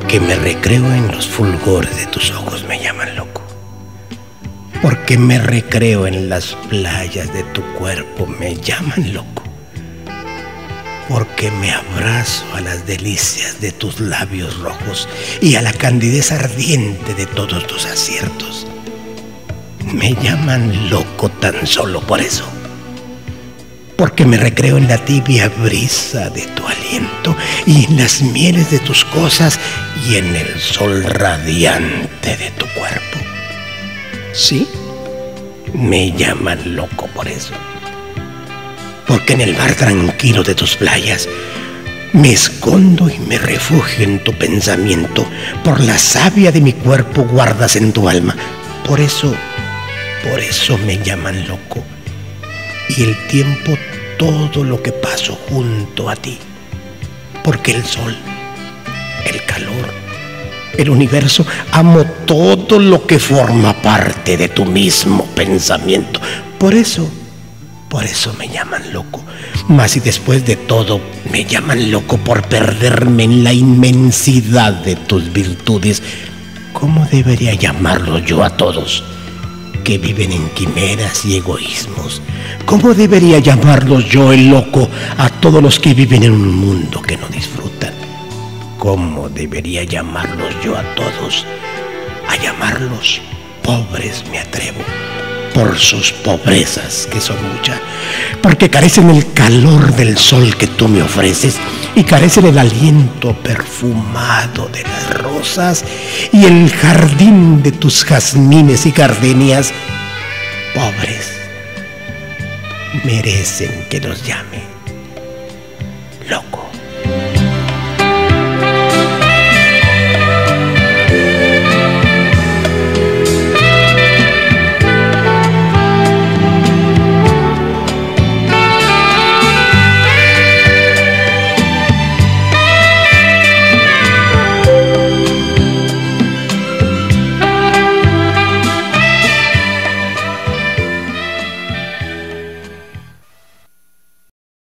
Porque me recreo en los fulgores de tus ojos, me llaman loco. Porque me recreo en las playas de tu cuerpo, me llaman loco. Porque me abrazo a las delicias de tus labios rojos y a la candidez ardiente de todos tus aciertos, me llaman loco tan solo por eso. Porque me recreo en la tibia brisa de tu aliento y en las mieles de tus cosas y en el sol radiante de tu cuerpo. Sí, me llaman loco por eso. Porque en el mar tranquilo de tus playas me escondo y me refugio en tu pensamiento. Por la savia de mi cuerpo guardas en tu alma. Por eso me llaman loco. Y el tiempo todo lo que paso junto a ti. Porque el sol, el calor, el universo, amo todo lo que forma parte de tu mismo pensamiento. Por eso me llaman loco. Mas y después de todo, me llaman loco por perderme en la inmensidad de tus virtudes. ¿Cómo debería llamarlos yo a todos que viven en quimeras y egoísmos? ¿Cómo debería llamarlos yo, el loco, a todos los que viven en un mundo que no disfrutan? ¿Cómo debería llamarlos yo a todos? A llamarlos pobres me atrevo, por sus pobrezas, que son muchas, porque carecen el calor del sol que tú me ofreces y carecen el aliento perfumado de las rosas y el jardín de tus jazmines y gardenias. Pobres, merecen que los llame loco.